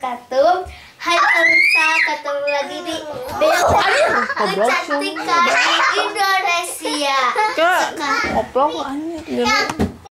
wabarakatuh. Hai pemirsa, ketemu lagi di Kecantikan Indonesia. Oplong anjir.